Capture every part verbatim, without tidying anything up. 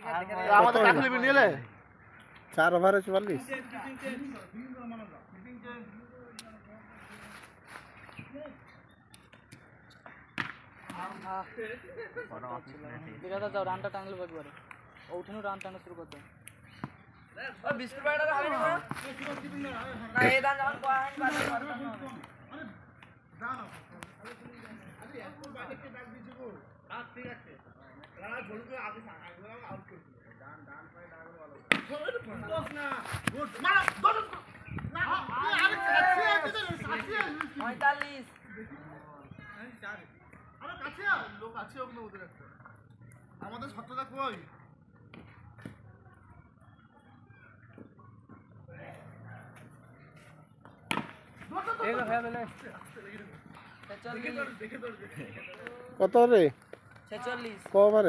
আমাদের কাকলি বি নিলে চার ওভারে চুয়াল্লিশ। যাও রানটা টানলে একবারে ওঠেনো রান টানা শুরু করতে বিস্কুট প্যাকেট হবে না না এই দান যখন কোয়া হয় বাদ দাও আরে এত বাইরে ডাক দিছি গো হ্যাঁ ঠিক আছে রানা ঝলকে আগে আগে আউট করছি ডান ডান পায়ে ডাক ভালো দোস না গুড মারো দোস না আরে কাছে আছে পঁয়তাল্লিশ আরে কাছে লোক আছে ওখানে ওদের একটা আমাদের সত্যতা কই কত রে ছেচল্লিশ কবারে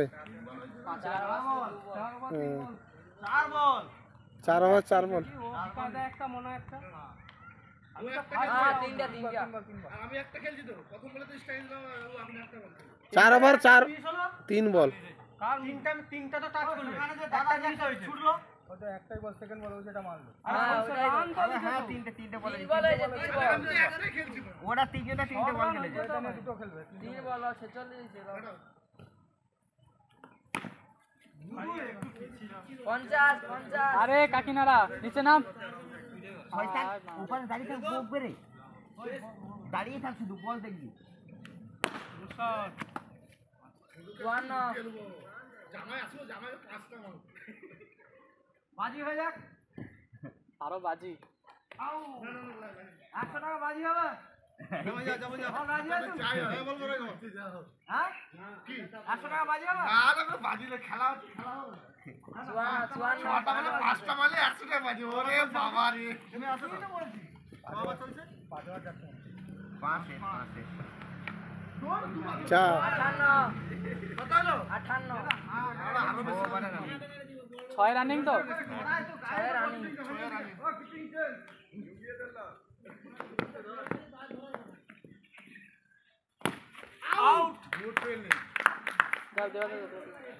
চার ওভার চার বল চার ওভার চার তিন বল একটাই বল সেকেন্ড বল যেটা মারলো হ্যাঁ তিনটে তিনটে বল ওটা তিনটে তিনটে বল খেলেছে এটা না দুটো খেলবে তিন বল ছেচল্লিশ পঞ্চাশ পঞ্চাশ আরে কাকিনারা নিচে নাম ওখানে দাঁড়িয়ে থাক বকবে রে দাঁড়িয়ে থাক শুধু বল দেখবি চুয়ান্ন জামাই আসো জামাই পাঁচটা মার বাজি হয়ে যাক আরো বাজি একশো টাকা বাজি হবে একশো টাকা বাজি হবে পাঁচটা মালে একশো টাকা বাজি ওরে বাবা রে চার আঠান্ন ছয় রানিং তো ছয় রানিং আউট গুড ফিল্ডিং দাও দাও দাও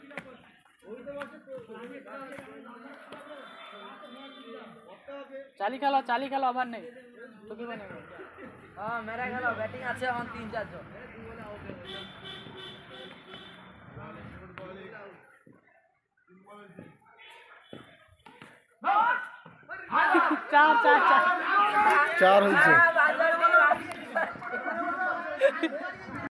চালি খেলো চালি খেলো ওভার নেই তো কি বানাবে হ্যাঁ মেরা গেল ব্যাটিং আছে এখন তিন চারজন চার চার চার চার হয়েছে।